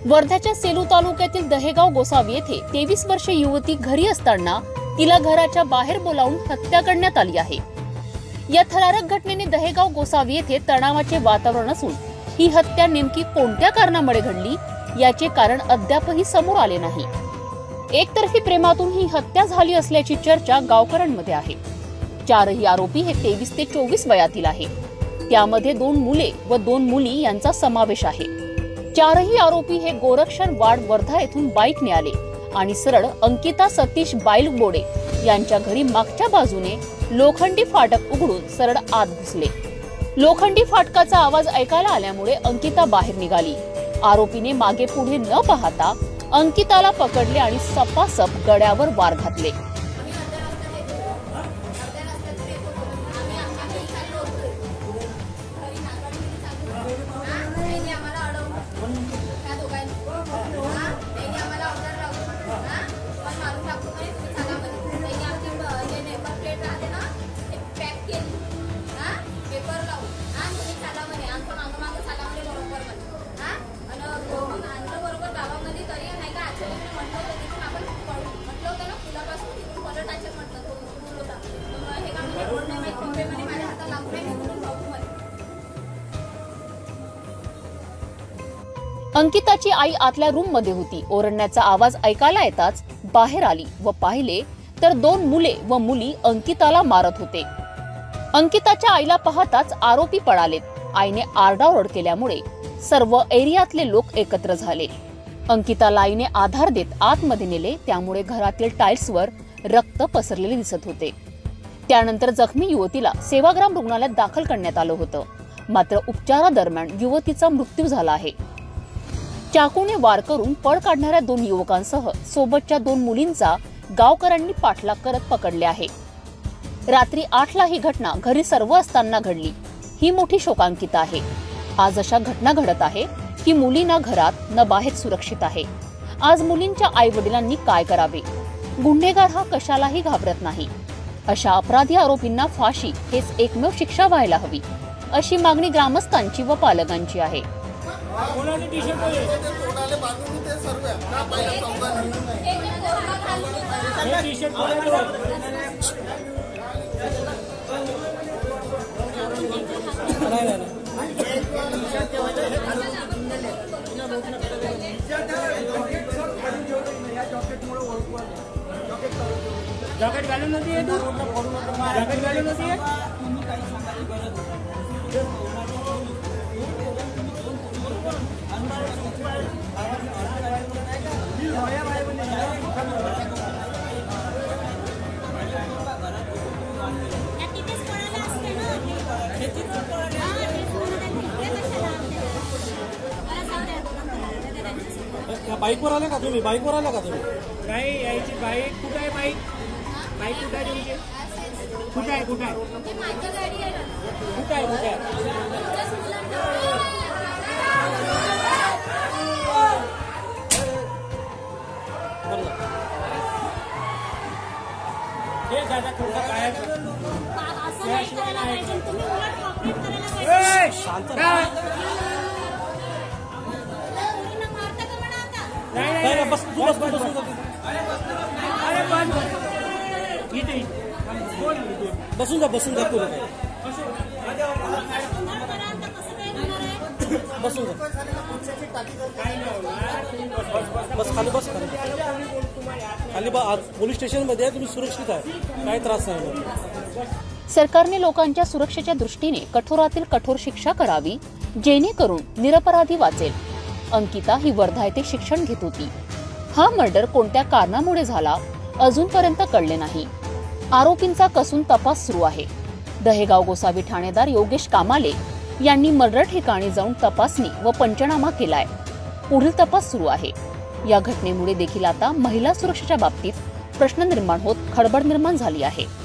वर्ध्याच्या सेलू तालुक्यातील दहेगाव गोसावी येथे 23 वर्षीय युवती घरी असताना तिला घराच्या बाहेर बोलावून हत्या करण्यात आली आहे। या थरारक घटनेने दहेगाव गोसावी येथे तणावाचे वातावरण असून ही हत्या नेमकी कोणत्या कारणामुळे घडली याचे कारण अद्यापही समोर आले नाही। एकतर्फी प्रेमातून ही हत्या झाली असल्याची चर्चा गावकऱ्यांमध्ये आहे। चारही आरोपी हे 23 ते 24 वयातील आहे। त्यामध्ये 2 मुले व 2 मुली यांचा समावेश आहे। चारही आरोपी हे गोरक्षणवाड वर्धा येथून बाईकने आले आणि सरळ अंकिता सतीश बाईलबोडे यांच्या घरी मागच्या बाजूने लोखंडी फाटक उघडून सरळ आत घुसले। लोखंडी फाटकाचा आवाज ऐकायला आल्यामुळे अंकिता बाहेर निघाली। आरोपीने मागे पुढे न पाहता अंकिताला पकडले आणि सपासप गळ्यावर वार घातले। अंकिताची आई आतल्या रूम मध्ये होती। ओरडण्याचा आवाज ऐकायला येताच बाहेर आली व पाहिले तर 2 मुले व मुली अंकिताला मारत होते। अंकिताच्या आईला पाहताच आरोपी पळालेत। आईने आरडाओरड केल्यामुळे सर्व एरियातले लोक एकत्र झाले। अंकिताला आईने आधार देत आतमध्ये नेले, त्यामुळे घरातील टाइल्सवर रक्त पसरलेले दिसत होते। त्यानंतर जखमी युवतीला सेवाग्राम रुग्णालयात दाखल करण्यात आलं होतं, मात्र उपचारादरम्यान युवतीचा मृत्यू झाला आहे। चाकूने वार करून पळ काढणाऱ्या 2 युवकांसह सोबतच्या 2 मुलींचा गावकऱ्यांनी पाठलाग करत पकडले आहे। रात्री 8ला ही घटना घरी सर्व असताना घडली। ही मोठी शोकांकित आहे। आज अशा घटना घडत आहे की मुली ना घरात न बाहेर सुरक्षित आहे। आज मुलींच्या आई वडिलांनी काय करावे? गुन्हेगार हा कशालाही घाबरत नाही। अशा अपराधी आरोपींना फाशी हेच एकमेव शिक्षा व्हायला हवी, अशी मागणी ग्रामस्थांची व पालकांची आहे। जॅकेट घालून नव्हती आहे, जॅकेट घालून नव्हती आहे। बाईकवर आले का तुम्ही? बाईकवर आला का तुम्ही? नाही यायची बाईक कुठे आहे? बाईक बाईक कुठे आहे तुमची? कुठे आहे? कुठे आहे? कुठे आहे? कुठे आहे? हे दादा तुमचा काय शांत नाही बस तू बस बस बसून जा बसून जा तुला बसून जा बस खाली बस खाली पोलीस स्टेशन मध्ये तुम्ही सुरक्षित आहे, काय त्रास नाही। सरकारने लोकांच्या सुरक्षेच्या दृष्टीने कठोरातील कठोर शिक्षा करावी, जेणेकरून निरपराधी वाचेल। अंकिता ही वर्धा येथे शिक्षण घेत होती। हा मर्डर कोणत्या कारणामुळे झाला अजूनपर्यंत कळले नाही। आरोपींचा कसून तपास सुरू आहे। दहेगाव गोसावी ठाणेदार योगेश कामाले यांनी मर्डर ठिकाणी जाऊन तपासणी व पंचनामा केलाय। पुढील तपास सुरू आहे। या घटनेमुळे देखील आता महिला सुरक्षेच्या बाबतीत प्रश्न निर्माण होत खळबळ निर्माण झाली आहे।